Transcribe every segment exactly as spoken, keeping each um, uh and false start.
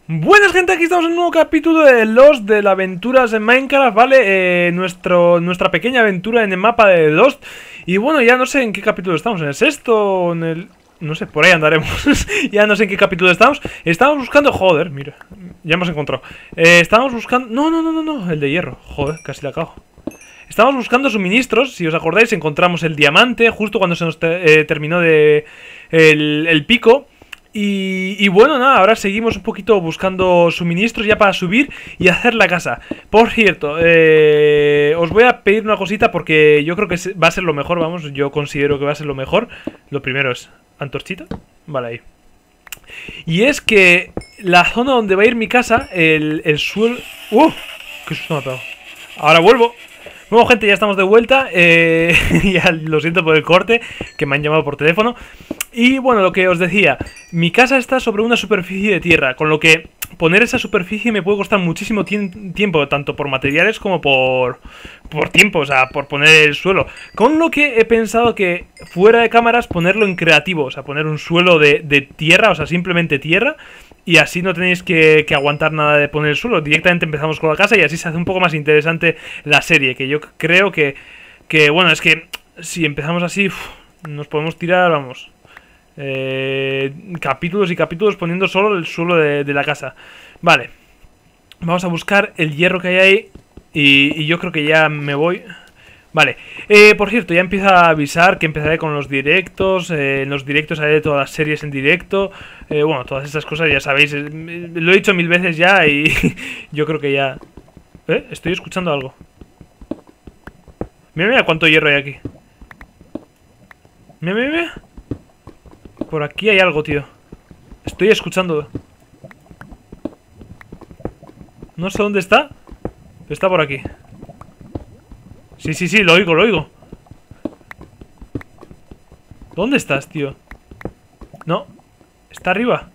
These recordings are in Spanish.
Buenas gente, aquí estamos en un nuevo capítulo de Lost, de las aventuras en Minecraft, ¿vale? Eh, nuestro, nuestra pequeña aventura en el mapa de Lost. Y bueno, ya no sé en qué capítulo estamos, en el sexto o en el... No sé, por ahí andaremos. Ya no sé en qué capítulo estamos. Estamos buscando... Joder, mira, ya hemos encontrado. Eh, estamos buscando... No, no, no, no, no, el de hierro. Joder, casi la cago. Estamos buscando suministros, si os acordáis, encontramos el diamante justo cuando se nos te eh, terminó de el, el pico. Y, y bueno, nada, ahora seguimos un poquito buscando suministros ya para subir y hacer la casa. Por cierto, eh, os voy a pedir una cosita porque yo creo que va a ser lo mejor, vamos, yo considero que va a ser lo mejor. Lo primero es, ¿antorchita? Vale, ahí. Y es que la zona donde va a ir mi casa, el, el suelo... ¡Uh! ¡Qué susto me ha pegado! Ahora vuelvo. Bueno, gente, ya estamos de vuelta. eh, Ya lo siento por el corte, que me han llamado por teléfono. Y bueno, lo que os decía, mi casa está sobre una superficie de tierra, con lo que poner esa superficie me puede costar muchísimo tiempo, tanto por materiales como por, por tiempo, o sea, por poner el suelo. Con lo que he pensado que fuera de cámaras ponerlo en creativo, o sea, poner un suelo de, de tierra, o sea, simplemente tierra. Y así no tenéis que, que aguantar nada de poner el suelo. Directamente empezamos con la casa y así se hace un poco más interesante la serie. Que yo creo que, que bueno, es que si empezamos así, uf, nos podemos tirar, vamos, eh, capítulos y capítulos poniendo solo el suelo de, de la casa. Vale, vamos a buscar el hierro que hay ahí. Y, y yo creo que ya me voy. Vale, eh, por cierto, ya empiezo a avisar que empezaré con los directos. eh, En los directos haré todas las series en directo. eh, Bueno, todas estas cosas ya sabéis, eh, lo he dicho mil veces ya y yo creo que ya... ¿Eh? Estoy escuchando algo. Mira, mira cuánto hierro hay aquí. Mira, mira, mira. Por aquí hay algo, tío. Estoy escuchando. No sé dónde está, pero está por aquí. Sí, sí, sí, lo oigo, lo oigo. ¿Dónde estás, tío? No, está arriba.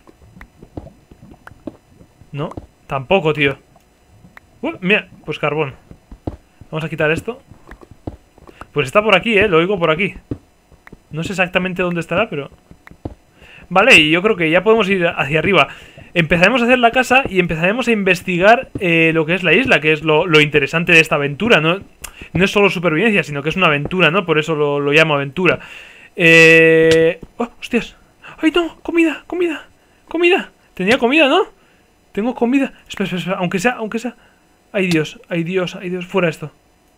No, tampoco, tío. uh, Mira, pues carbón. Vamos a quitar esto. Pues está por aquí, eh, lo oigo por aquí. No sé exactamente dónde estará, pero... Vale, y yo creo que ya podemos ir hacia arriba. Empezaremos a hacer la casa y empezaremos a investigar eh, lo que es la isla, que es lo, lo interesante de esta aventura, ¿no? No es solo supervivencia, sino que es una aventura, ¿no? Por eso lo, lo llamo aventura. Eh... ¡Oh, hostias! ¡Ay, no! ¡Comida! ¡Comida! ¡Comida! Tenía comida, ¿no? Tengo comida. Espera, espera, espera. Aunque sea, aunque sea... ¡Ay, Dios! ¡Ay, Dios! ¡Ay, Dios! Fuera esto.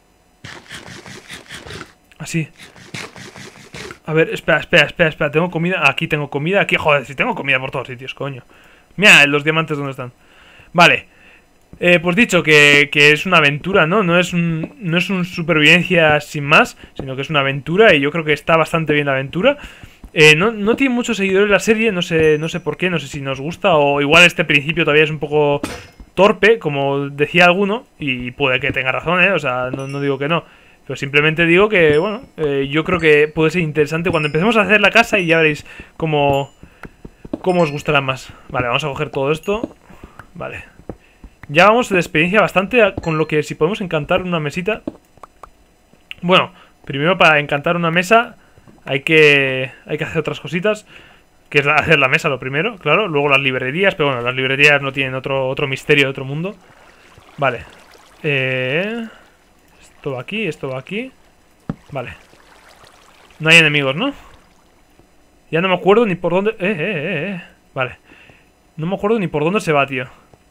Así. A ver, espera, espera, espera, espera. Tengo comida. Aquí tengo comida. Aquí, joder, si tengo comida por todos sitios, coño. Mira, los diamantes dónde están. Vale. Eh, pues dicho que, que es una aventura, ¿no? No es un, no es un supervivencia sin más, sino que es una aventura y yo creo que está bastante bien la aventura. Eh, no, no tiene muchos seguidores la serie, no sé, no sé por qué, no sé si nos gusta o igual este principio todavía es un poco torpe, como decía alguno, y puede que tenga razón, ¿eh? O sea, no, no digo que no. Pero simplemente digo que, bueno, eh, yo creo que puede ser interesante cuando empecemos a hacer la casa y ya veréis cómo, cómo os gustará más. Vale, vamos a coger todo esto. Vale. Ya vamos de experiencia bastante, con lo que si podemos encantar una mesita. Bueno, primero para encantar una mesa hay que, hay que hacer otras cositas, que es hacer la mesa lo primero, claro. Luego las librerías, pero bueno, las librerías no tienen otro, otro misterio de otro mundo. Vale. Eh... Esto va aquí, esto va aquí. Vale. No hay enemigos, ¿no? Ya no me acuerdo ni por dónde... Eh, eh, eh, eh. Vale. No me acuerdo ni por dónde se va, tío.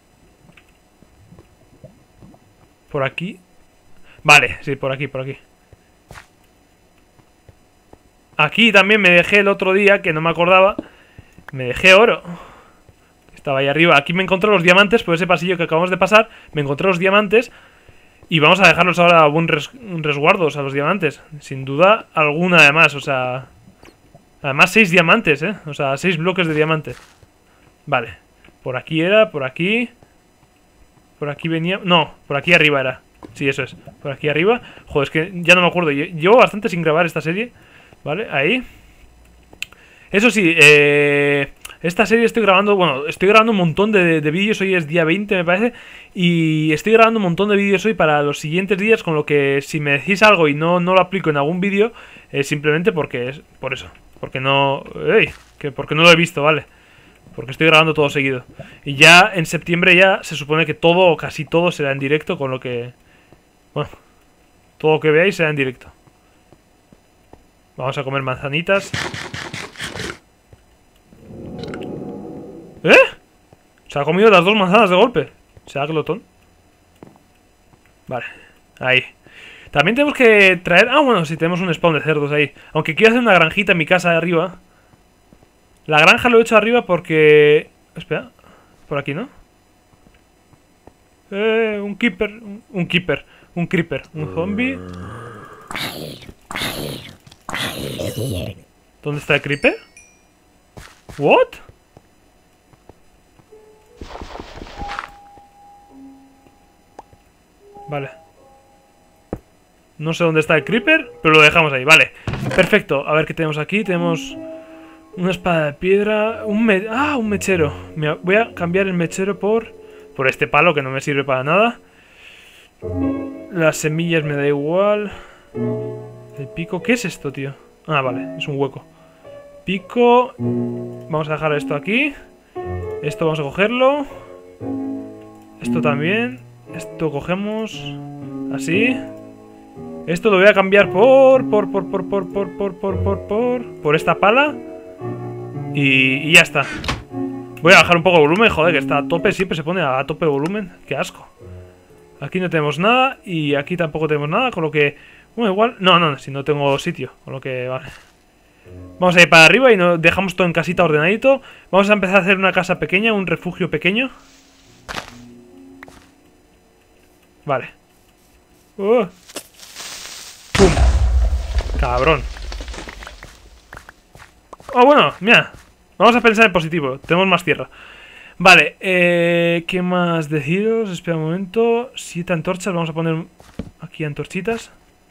Por aquí. Vale, sí, por aquí, por aquí. Aquí también me dejé el otro día, que no me acordaba. Me dejé oro. Estaba ahí arriba. Aquí me encontré los diamantes, por ese pasillo que acabamos de pasar. Me encontré los diamantes. Y vamos a dejarlos ahora a buen res resguardo, o sea, los diamantes. Sin duda alguna, además, o sea... Además, seis diamantes, ¿eh? O sea, seis bloques de diamantes. Vale. Por aquí era, por aquí... Por aquí venía... No, por aquí arriba era. Sí, eso es. Por aquí arriba. Joder, es que ya no me acuerdo. Llevo bastante sin grabar esta serie. Vale, ahí. Eso sí, eh... esta serie estoy grabando... Bueno, estoy grabando un montón de, de vídeos. Hoy es día veinte, me parece. Y estoy grabando un montón de vídeos hoy para los siguientes días. Con lo que si me decís algo y no, no lo aplico en algún vídeo, es simplemente porque es... Por eso. Porque no... ¡Ey! Que porque no lo he visto, ¿vale? Porque estoy grabando todo seguido. Y ya en septiembre ya se supone que todo o casi todo será en directo, con lo que... Bueno, todo lo que veáis será en directo. Vamos a comer manzanitas. ¿Eh? Se ha comido las dos manzanas de golpe. Se ha glotón. Vale, ahí. También tenemos que traer... Ah, bueno, sí, tenemos un spawn de cerdos ahí. Aunque quiero hacer una granjita en mi casa de arriba. La granja lo he hecho arriba porque... Espera, por aquí, ¿no? Eh, un keeper, un, un keeper, un creeper, un zombie. ¿Dónde está el creeper? ¿What? Vale. No sé dónde está el creeper, pero lo dejamos ahí, vale. Perfecto, a ver qué tenemos aquí. Tenemos una espada de piedra. Un me ah, un mechero. Mira, voy a cambiar el mechero por Por este palo que no me sirve para nada. Las semillas me da igual. El pico, ¿qué es esto, tío? Ah, vale, es un hueco. Pico. Vamos a dejar esto aquí. Esto vamos a cogerlo. Esto también. Esto cogemos así. Esto lo voy a cambiar por Por, por, por, por, por, por, por, por, por Por esta pala. Y, y ya está. Voy a bajar un poco el volumen, joder, que está a tope. Siempre se pone a tope de volumen. Qué asco. Aquí no tenemos nada. Y aquí tampoco tenemos nada, con lo que... Bueno, igual... No, no, si no tengo sitio. Con lo que... Vale. Vamos a ir para arriba y nos dejamos todo en casita ordenadito. Vamos a empezar a hacer una casa pequeña, un refugio pequeño. Vale. Uh. ¡Pum! Cabrón. Oh, bueno, mira. Vamos a pensar en positivo. Tenemos más tierra. Vale, eh, ¿qué más deciros? Espera un momento. Siete antorchas. Vamos a poner aquí antorchitas.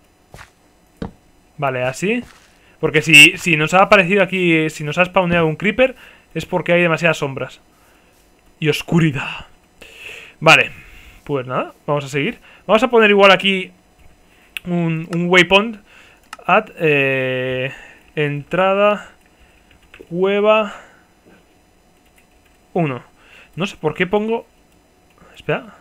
Vale, así. Porque si, si nos ha aparecido aquí, si nos ha spawneado un creeper, es porque hay demasiadas sombras. Y oscuridad. Vale, pues nada, vamos a seguir. Vamos a poner igual aquí un, un waypoint. At, eh, entrada, cueva uno. No sé por qué pongo... Espera.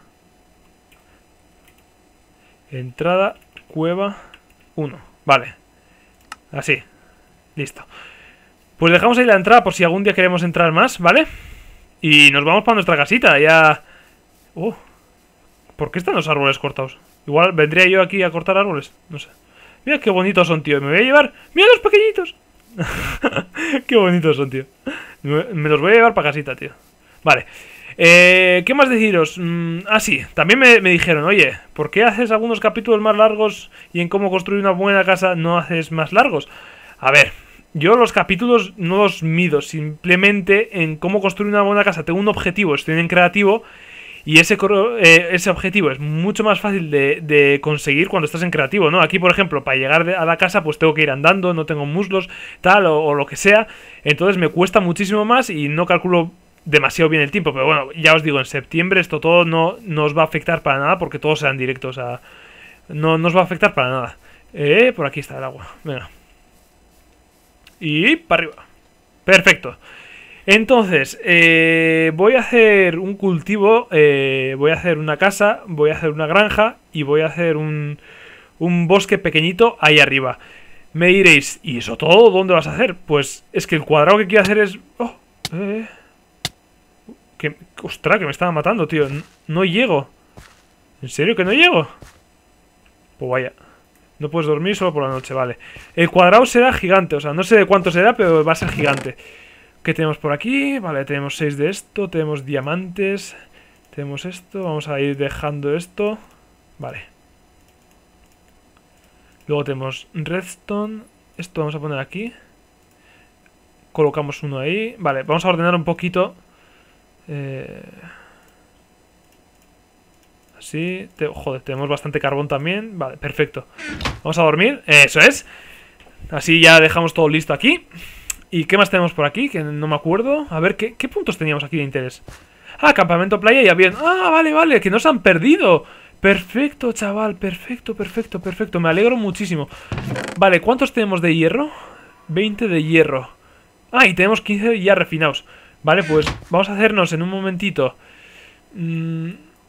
Entrada, cueva uno. Vale. Así. Listo. Pues dejamos ahí la entrada por si algún día queremos entrar más, ¿vale? Y nos vamos para nuestra casita, ya... Uh, ¿por qué están los árboles cortados? Igual vendría yo aquí a cortar árboles, no sé. Mira qué bonitos son, tío, me voy a llevar... ¡Mira los pequeñitos! Qué bonitos son, tío. Me, me los voy a llevar para casita, tío. Vale. Eh, ¿Qué más deciros? Mm, ah, sí, también me, me dijeron, oye, ¿por qué haces algunos capítulos más largos y en cómo construir una buena casa no haces más largos? A ver, yo los capítulos no los mido, simplemente en cómo construir una buena casa tengo un objetivo, estoy en creativo y ese, eh, ese objetivo es mucho más fácil de, de conseguir cuando estás en creativo, ¿no? Aquí, por ejemplo, para llegar de, a la casa pues tengo que ir andando, no tengo muslos, tal, o, o lo que sea, entonces me cuesta muchísimo más y no calculo demasiado bien el tiempo, pero bueno, ya os digo, en septiembre esto todo no, no os va a afectar para nada porque todos serán directos, o sea, no, no os va a afectar para nada. Eh, por aquí está el agua, venga. Y para arriba. Perfecto. Entonces, eh, voy a hacer un cultivo, eh, voy a hacer una casa, voy a hacer una granja y voy a hacer un, un bosque pequeñito ahí arriba. Me diréis, ¿y eso todo dónde vas a hacer? Pues es que el cuadrado que quiero hacer es... Oh, eh... Que, ostras, que me estaba matando, tío. No, no llego. ¿En serio que no llego? Pues vaya. No puedes dormir solo por la noche, vale. El cuadrado será gigante, o sea, no sé de cuánto será, pero va a ser gigante. ¿Qué tenemos por aquí? Vale, tenemos seis de esto, tenemos diamantes. Tenemos esto, vamos a ir dejando esto. Vale. Luego tenemos redstone. Esto vamos a poner aquí. Colocamos uno ahí. Vale, vamos a ordenar un poquito. Eh... Así, te... joder, tenemos bastante carbón también. Vale, perfecto. Vamos a dormir, eso es. Así ya dejamos todo listo aquí. ¿Y qué más tenemos por aquí? Que no me acuerdo. A ver, ¿qué, qué puntos teníamos aquí de interés? Ah, campamento playa y avión. Ah, vale, vale, que no se han perdido. Perfecto, chaval, perfecto, perfecto, perfecto. Me alegro muchísimo. Vale, ¿cuántos tenemos de hierro? veinte de hierro. Ah, y tenemos quince ya refinados. Vale, pues vamos a hacernos en un momentito... Mmm,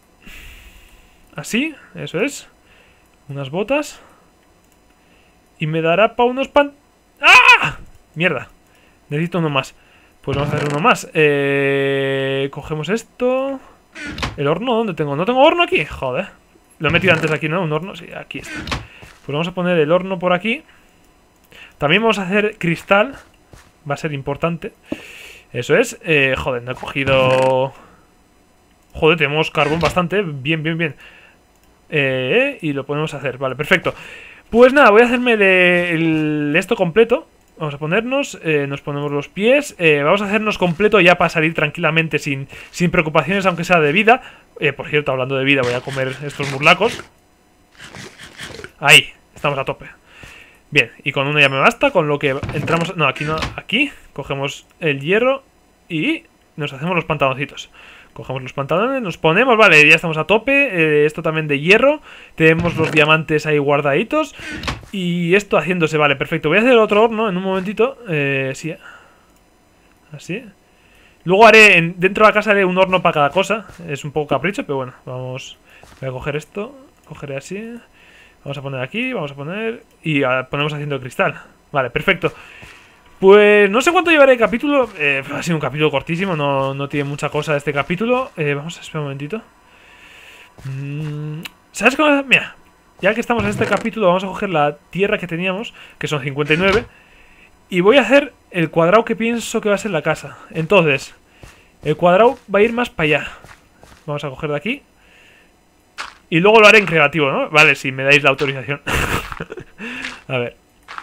así, eso es. Unas botas. Y me dará para unos pan... ¡Ah! Mierda. Necesito uno más. Pues vamos a hacer uno más. Eh, cogemos esto. ¿El horno dónde tengo? ¿No tengo horno aquí? Joder. Lo he metido antes aquí, ¿no? Un horno. Sí, aquí está. Pues vamos a poner el horno por aquí. También vamos a hacer cristal. Va a ser importante. Eso es. Eh, joder, no he cogido... Joder, tenemos carbón bastante. Bien, bien, bien. Eh, y lo podemos hacer. Vale, perfecto. Pues nada, voy a hacerme el, el, esto completo. Vamos a ponernos, eh, nos ponemos los pies. eh, Vamos a hacernos completo ya para salir tranquilamente sin, sin preocupaciones, aunque sea de vida. eh, Por cierto, hablando de vida, voy a comer estos murlacos. Ahí, estamos a tope. Bien, y con uno ya me basta. Con lo que entramos, no, aquí no, aquí cogemos el hierro y nos hacemos los pantaloncitos. Cogemos los pantalones, nos ponemos, vale, ya estamos a tope. eh, Esto también de hierro. Tenemos los diamantes ahí guardaditos. Y esto haciéndose, vale, perfecto. Voy a hacer otro horno en un momentito. Eh, sí. Así. Luego haré, en, dentro de la casa haré un horno para cada cosa. Es un poco capricho, pero bueno, vamos. Voy a coger esto, cogeré así. Vamos a poner aquí, vamos a poner... Y a, ponemos haciendo cristal. Vale, perfecto. Pues no sé cuánto llevaré el capítulo. eh, Ha sido un capítulo cortísimo. No, no tiene mucha cosa este capítulo. eh, Vamos a esperar un momentito. mm, ¿Sabes cómo? Mira, ya que estamos en este capítulo, vamos a coger la tierra que teníamos, que son cincuenta y nueve. Y voy a hacer el cuadrado que pienso que va a ser la casa. Entonces, el cuadrado va a ir más para allá. Vamos a coger de aquí. Y luego lo haré en creativo, ¿no? Vale, si me dais la autorización. A ver.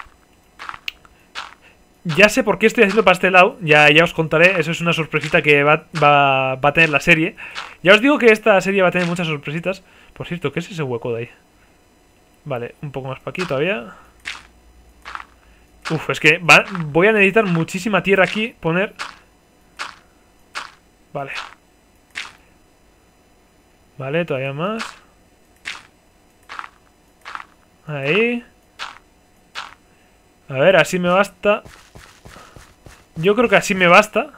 Ya sé por qué estoy haciendo para este lado. Ya, ya os contaré. Eso es una sorpresita que va, va, va a tener la serie. Ya os digo que esta serie va a tener muchas sorpresitas. Por cierto, ¿qué es ese hueco de ahí? Vale, un poco más para aquí todavía. Uf, es que va, voy a necesitar muchísima tierra aquí. Poner... Vale. Vale, todavía más. Ahí. A ver, así me basta. Yo creo que así me basta.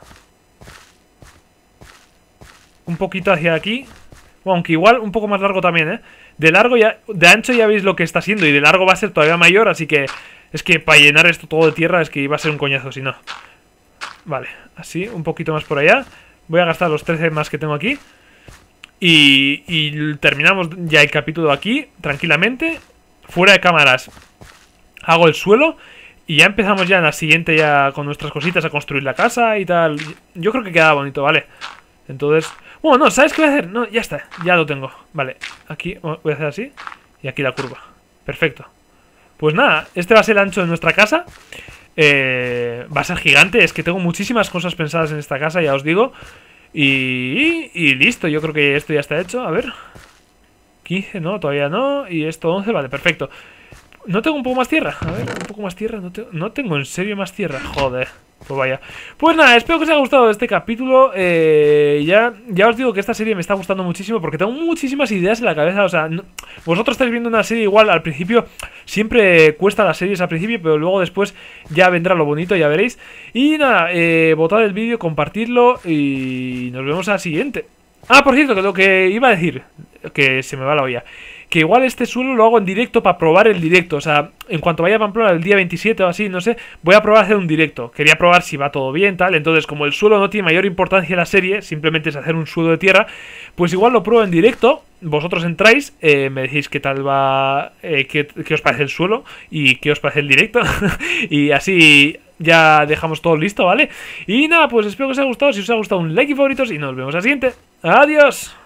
Un poquito hacia aquí. Bueno, aunque igual un poco más largo también, ¿eh? De largo ya... De ancho ya veis lo que está siendo. Y de largo va a ser todavía mayor, así que... Es que para llenar esto todo de tierra es que iba a ser un coñazo, si no. Vale, así, un poquito más por allá. Voy a gastar los trece más que tengo aquí. Y, y terminamos ya el capítulo aquí, tranquilamente. Fuera de cámaras hago el suelo. Y ya empezamos ya en la siguiente ya con nuestras cositas a construir la casa y tal. Yo creo que queda bonito, ¿vale? Entonces... Bueno, no, ¿sabes qué voy a hacer? No, ya está, ya lo tengo. Vale, aquí voy a hacer así. Y aquí la curva. Perfecto. Pues nada, este va a ser el ancho de nuestra casa. eh, Va a ser gigante. Es que tengo muchísimas cosas pensadas en esta casa, ya os digo. Y, y listo, yo creo que esto ya está hecho. A ver, quince, no, todavía no. Y esto once, vale, perfecto. ¿No tengo un poco más tierra? A ver, un poco más tierra. No, te... no tengo en serio más tierra. Joder. Pues vaya. Pues nada, espero que os haya gustado este capítulo. eh, ya, ya os digo que esta serie me está gustando muchísimo porque tengo muchísimas ideas en la cabeza. O sea, no... vosotros estáis viendo una serie igual al principio. Siempre cuesta las series al principio, pero luego después ya vendrá lo bonito, ya veréis. Y nada, eh, votad el vídeo, compartidlo y nos vemos a la siguiente. Ah, por cierto, que lo que iba a decir, que se me va la olla, que igual este suelo lo hago en directo para probar el directo. O sea, en cuanto vaya a Pamplona el día veintisiete o así, no sé, voy a probar hacer un directo. Quería probar si va todo bien, tal. Entonces, como el suelo no tiene mayor importancia en la serie, simplemente es hacer un suelo de tierra, pues igual lo pruebo en directo. Vosotros entráis, eh, me decís qué tal va, eh, qué, qué os parece el suelo y qué os parece el directo. Y así ya dejamos todo listo, ¿vale? Y nada, pues espero que os haya gustado. Si os ha gustado, un like y favoritos y nos vemos al siguiente. ¡Adiós!